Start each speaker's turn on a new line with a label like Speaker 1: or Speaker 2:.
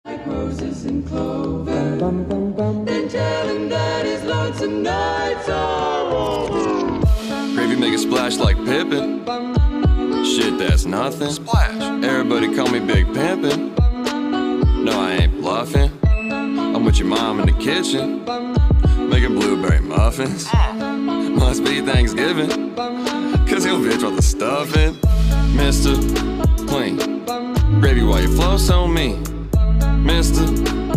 Speaker 1: Like roses and clover. Then tell him that his lonesome nights are over.
Speaker 2: Gravy make a splash like Pippin. Shit, that's nothing. Splash. Everybody call me Big Pimpin'. No, I ain't bluffing. I'm with your mom in the kitchen, making blueberry muffins. Must be Thanksgiving, cause your bitch want the stuffing. Mr. Clean, gravy while you flow so mean. Mr.